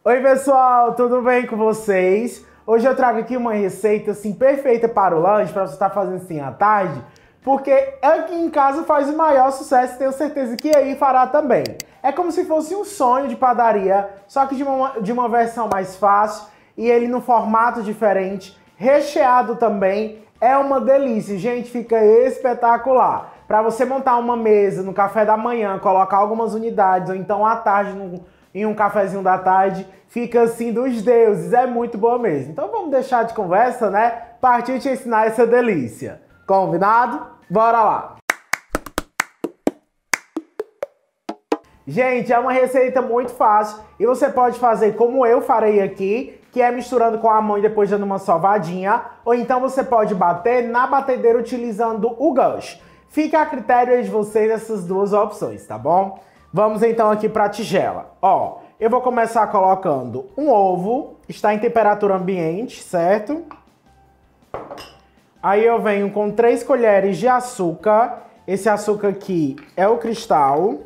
Oi pessoal, tudo bem com vocês? Hoje eu trago aqui uma receita assim perfeita para o lanche, para você estar fazendo assim à tarde, porque aqui em casa faz o maior sucesso e tenho certeza que aí fará também. É como se fosse um sonho de padaria, só que de uma versão mais fácil e ele no formato diferente, recheado também. É uma delícia, gente, fica espetacular. Para você montar uma mesa no café da manhã, colocar algumas unidades ou então à tarde em um cafezinho da tarde, fica assim dos deuses, é muito boa mesmo. Então vamos deixar de conversa, né? Partir te ensinar essa delícia. Combinado? Bora lá! Gente, é uma receita muito fácil e você pode fazer como eu farei aqui, que é misturando com a mão e depois dando uma sovadinha, ou então você pode bater na batedeira utilizando o gancho. Fica a critério de vocês essas duas opções, tá bom? Vamos então aqui para a tigela. Ó, eu vou começar colocando um ovo, está em temperatura ambiente, certo? Aí eu venho com 3 colheres de açúcar. Esse açúcar aqui é o cristal.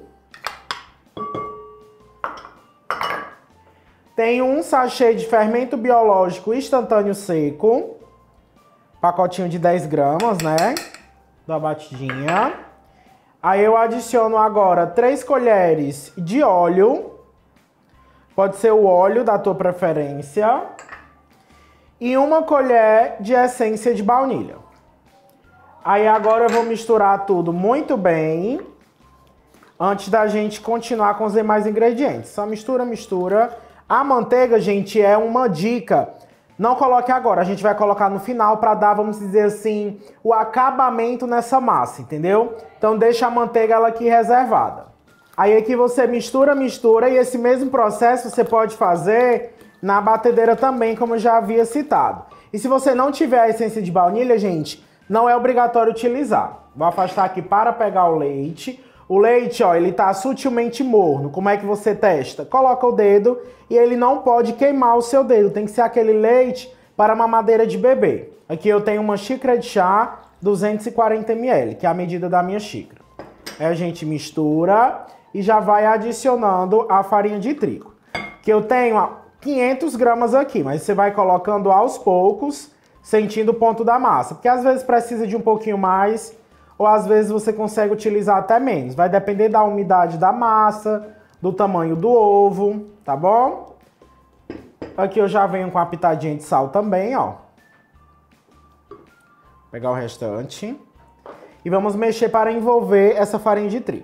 Tenho um sachê de fermento biológico instantâneo seco. Pacotinho de 10 gramas, né? Dá uma batidinha. Aí eu adiciono agora 3 colheres de óleo. Pode ser o óleo da tua preferência. E 1 colher de essência de baunilha. Aí agora eu vou misturar tudo muito bem. Antes da gente continuar com os demais ingredientes. Só mistura, mistura. A manteiga, gente, é uma dica. Não coloque agora, a gente vai colocar no final para dar, vamos dizer assim, o acabamento nessa massa, entendeu? Então deixa a manteiga ela aqui reservada. Aí aqui você mistura, mistura e esse mesmo processo você pode fazer na batedeira também, como eu já havia citado. E se você não tiver a essência de baunilha, gente, não é obrigatório utilizar. Vou afastar aqui para pegar o leite. O leite, ó, ele tá sutilmente morno. Como é que você testa? Coloca o dedo e ele não pode queimar o seu dedo. Tem que ser aquele leite para mamadeira de bebê. Aqui eu tenho uma xícara de chá, 240 ml, que é a medida da minha xícara. Aí a gente mistura e já vai adicionando a farinha de trigo. Que eu tenho, ó, 500 gramas aqui, mas você vai colocando aos poucos, sentindo o ponto da massa. Porque às vezes precisa de um pouquinho mais, ou às vezes você consegue utilizar até menos. Vai depender da umidade da massa, do tamanho do ovo, tá bom? Aqui eu já venho com a pitadinha de sal também, ó. Vou pegar o restante. E vamos mexer para envolver essa farinha de trigo.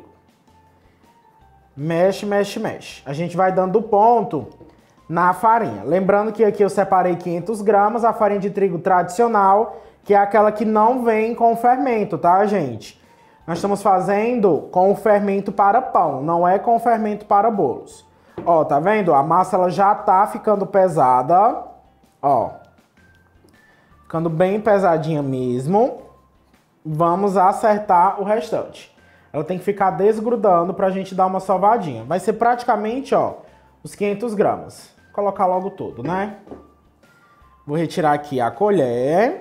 Mexe, mexe, mexe. A gente vai dando ponto na farinha. Lembrando que aqui eu separei 500 gramas, a farinha de trigo tradicional, que é aquela que não vem com fermento, tá, gente? Nós estamos fazendo com o fermento para pão, não é com fermento para bolos. Ó, tá vendo? A massa ela já tá ficando pesada, ó. Ficando bem pesadinha mesmo. Vamos acertar o restante. Ela tem que ficar desgrudando pra gente dar uma sovadinha. Vai ser praticamente, ó, os 500 gramas. Vou colocar logo tudo, né? Vou retirar aqui a colher.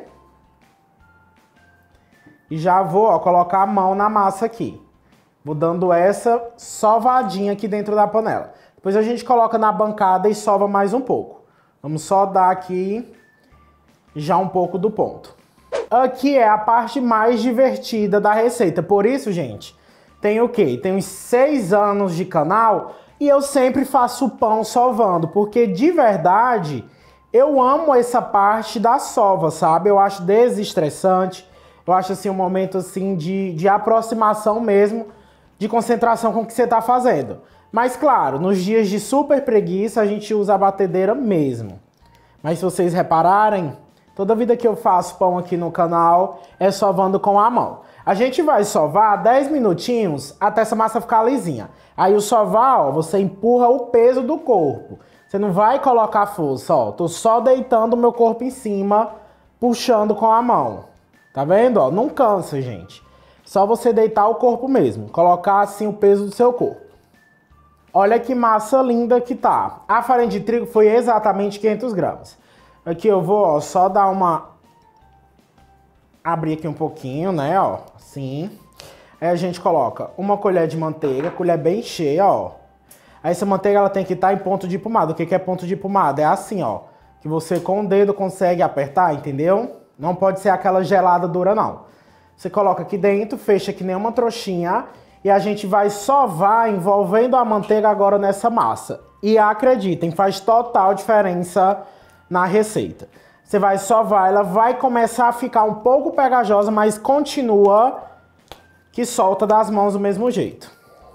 E já vou, ó, colocar a mão na massa aqui. Vou dando essa sovadinha aqui dentro da panela. Depois a gente coloca na bancada e sova mais um pouco. Vamos só dar aqui já um pouco do ponto. Aqui é a parte mais divertida da receita. Por isso, gente, tem o quê? Tem uns 6 anos de canal e eu sempre faço pão sovando. Porque, de verdade, eu amo essa parte da sova, sabe? Eu acho desestressante. Eu acho assim um momento assim de aproximação mesmo, de concentração com o que você está fazendo. Mas claro, nos dias de super preguiça a gente usa a batedeira mesmo. Mas se vocês repararem, toda vida que eu faço pão aqui no canal é sovando com a mão. A gente vai sovar 10 minutinhos até essa massa ficar lisinha. Aí o sovar, ó, você empurra o peso do corpo. Você não vai colocar força, ó. Tô só deitando o meu corpo em cima, puxando com a mão. Tá vendo? Ó, não cansa, gente. Só você deitar o corpo mesmo. Colocar assim o peso do seu corpo. Olha que massa linda que tá. A farinha de trigo foi exatamente 500 gramas. Aqui eu vou, ó, só dar uma... Abrir aqui um pouquinho, né, ó. Assim. Aí a gente coloca 1 colher de manteiga, colher bem cheia, ó. Aí essa manteiga ela tem que estar em ponto de pomada. O que é ponto de pomada? É assim, ó. Que você com o dedo consegue apertar, entendeu? Não pode ser aquela gelada dura, não. Você coloca aqui dentro, fecha que nem uma trouxinha e a gente vai sovar envolvendo a manteiga agora nessa massa. E acreditem, faz total diferença na receita. Você vai sovar, ela vai começar a ficar um pouco pegajosa, mas continua que solta das mãos do mesmo jeito.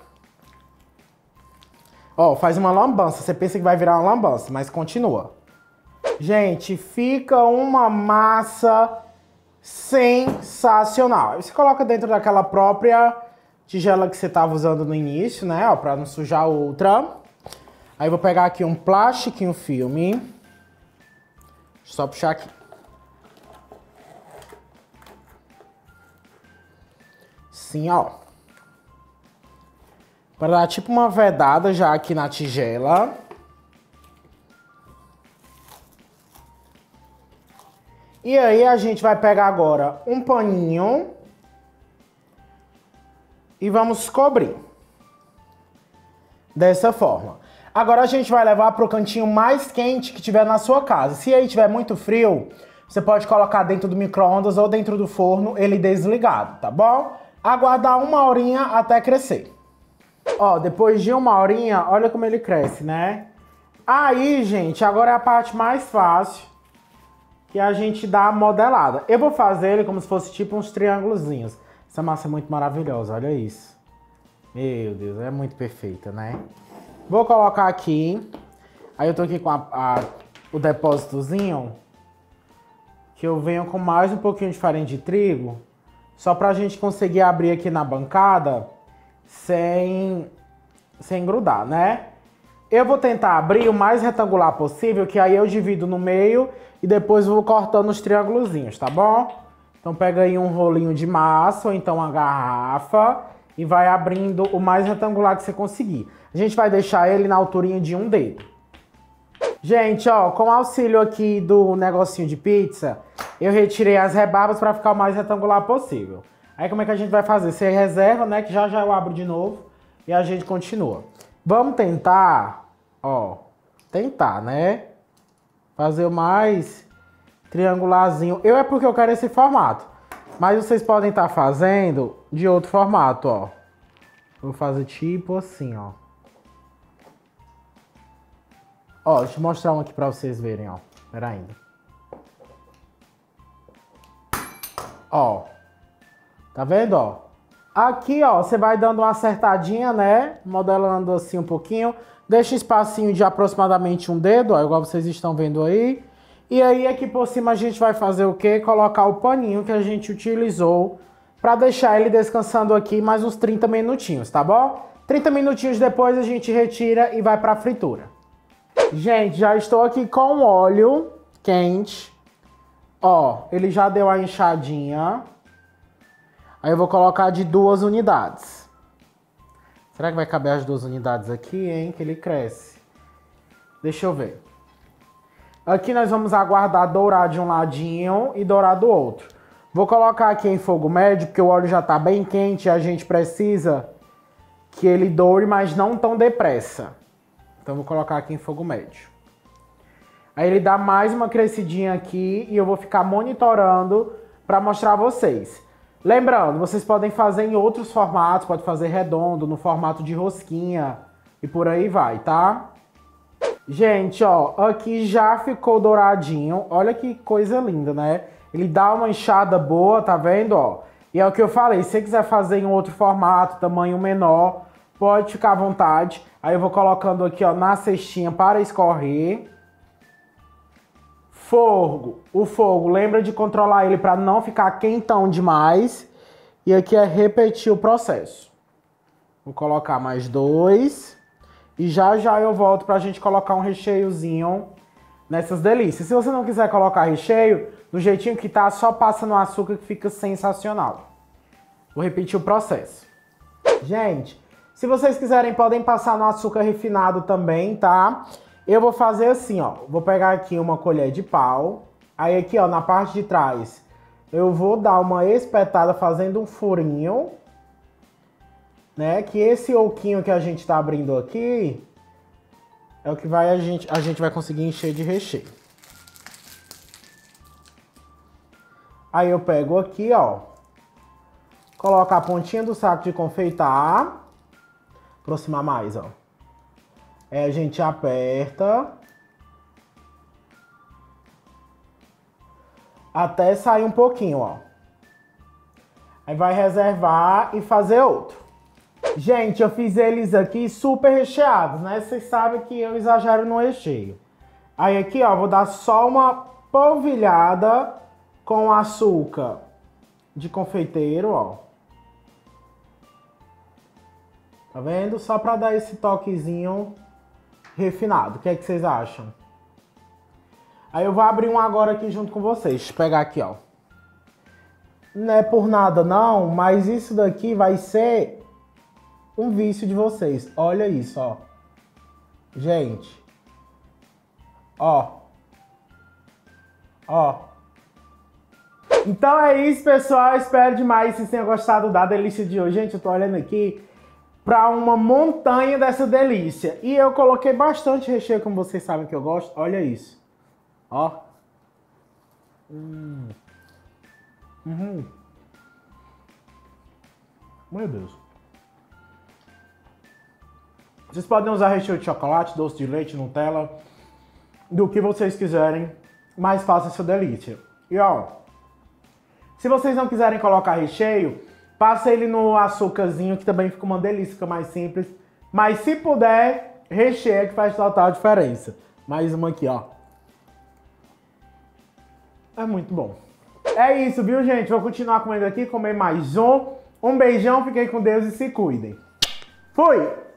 Ó, faz uma lambança. Você pensa que vai virar uma lambança, mas continua. Gente, fica uma massa sensacional. Você coloca dentro daquela própria tigela que você estava usando no início, né? Ó, pra não sujar outra. Aí eu vou pegar aqui um plastiquinho filme. Só puxar aqui. Sim, ó. Para dar tipo uma vedada já aqui na tigela. E aí a gente vai pegar agora um paninho e vamos cobrir. Dessa forma. Agora a gente vai levar para o cantinho mais quente que tiver na sua casa. Se aí tiver muito frio, você pode colocar dentro do micro-ondas ou dentro do forno, ele desligado, tá bom? Aguardar uma horinha até crescer. Ó, depois de uma horinha, olha como ele cresce, né? Aí, gente, agora é a parte mais fácil. Que a gente dá a modelada. Eu vou fazer ele como se fosse tipo uns triângulozinhos. Essa massa é muito maravilhosa, olha isso. Meu Deus, é muito perfeita, né? Vou colocar aqui. Aí eu tô aqui com o depósitozinho. Que eu venho com mais um pouquinho de farinha de trigo. Só pra gente conseguir abrir aqui na bancada sem grudar, né? Eu vou tentar abrir o mais retangular possível, que aí eu divido no meio e depois vou cortando os triângulozinhos, tá bom? Então pega aí um rolinho de massa ou então uma garrafa e vai abrindo o mais retangular que você conseguir. A gente vai deixar ele na alturinha de um dedo. Gente, ó, com o auxílio aqui do negocinho de pizza, eu retirei as rebarbas para ficar o mais retangular possível. Aí como é que a gente vai fazer? Você reserva, né, que já eu abro de novo e a gente continua. Vamos tentar, ó, né? Fazer o mais triangularzinho. Eu é porque eu quero esse formato. Mas vocês podem estar fazendo de outro formato, ó. Vou fazer tipo assim, ó. Ó, deixa eu mostrar um aqui pra vocês verem, ó. Pera ainda. Ó. Tá vendo, ó? Aqui, ó, você vai dando uma acertadinha, né? Modelando assim um pouquinho. Deixa um espacinho de aproximadamente um dedo, ó, igual vocês estão vendo aí. E aí, aqui por cima, a gente vai fazer o quê? Colocar o paninho que a gente utilizou para deixar ele descansando aqui mais uns 30 minutinhos, tá bom? 30 minutinhos depois, a gente retira e vai para a fritura. Gente, já estou aqui com o óleo quente. Ó, ele já deu a inchadinha. Aí eu vou colocar de 2 unidades. Será que vai caber as 2 unidades aqui, hein? Que ele cresce. Deixa eu ver. Aqui nós vamos aguardar dourar de um ladinho e dourar do outro. Vou colocar aqui em fogo médio, porque o óleo já está bem quente e a gente precisa que ele doure, mas não tão depressa. Então vou colocar aqui em fogo médio. Aí ele dá mais uma crescidinha aqui e eu vou ficar monitorando para mostrar a vocês. Lembrando, vocês podem fazer em outros formatos, pode fazer redondo, no formato de rosquinha e por aí vai, tá? Gente, ó, aqui já ficou douradinho. Olha que coisa linda, né? Ele dá uma inchada boa, tá vendo, ó? E é o que eu falei, se você quiser fazer em outro formato, tamanho menor, pode ficar à vontade. Aí eu vou colocando aqui, ó, na cestinha para escorrer. Fogo. O fogo, lembra de controlar ele para não ficar quentão demais. E aqui é repetir o processo. Vou colocar mais 2. E já eu volto pra gente colocar um recheiozinho nessas delícias. Se você não quiser colocar recheio, do jeitinho que tá, só passa no açúcar que fica sensacional. Vou repetir o processo. Gente, se vocês quiserem, podem passar no açúcar refinado também, tá? Eu vou fazer assim, ó. Vou pegar aqui uma colher de pau. Aí aqui, ó, na parte de trás, eu vou dar uma espetada fazendo um furinho, né? Que esse oquinho que a gente tá abrindo aqui, é o que vai a gente vai conseguir encher de recheio. Aí eu pego aqui, ó, coloco a pontinha do saco de confeitar, aproximar mais, ó. Aí a gente aperta até sair um pouquinho, ó. Aí vai reservar e fazer outro. Gente, eu fiz eles aqui super recheados, né? Vocês sabem que eu exagero no recheio. Aí aqui, ó, vou dar só uma polvilhada com açúcar de confeiteiro, ó. Tá vendo? Só pra dar esse toquezinho refinado. O que é que vocês acham? Aí eu vou abrir um agora aqui junto com vocês. Deixa eu pegar aqui, ó. Não é por nada não, mas isso daqui vai ser um vício de vocês. Olha isso, ó. Gente. Ó. Ó. Então é isso, pessoal. Espero demais que vocês tenham gostado da delícia de hoje. Gente, eu tô olhando aqui pra uma montanha dessa delícia. E eu coloquei bastante recheio, como vocês sabem que eu gosto. Olha isso. Ó. Meu Deus. Vocês podem usar recheio de chocolate, doce de leite, Nutella, do que vocês quiserem, mas faça essa delícia. E ó, se vocês não quiserem colocar recheio, passa ele no açúcarzinho, que também fica uma delícia, fica mais simples. Mas se puder, recheia, que faz total diferença. Mais uma aqui, ó. É muito bom. É isso, viu, gente? Vou continuar comendo aqui, comer mais um. Um beijão, fiquem com Deus e se cuidem. Fui!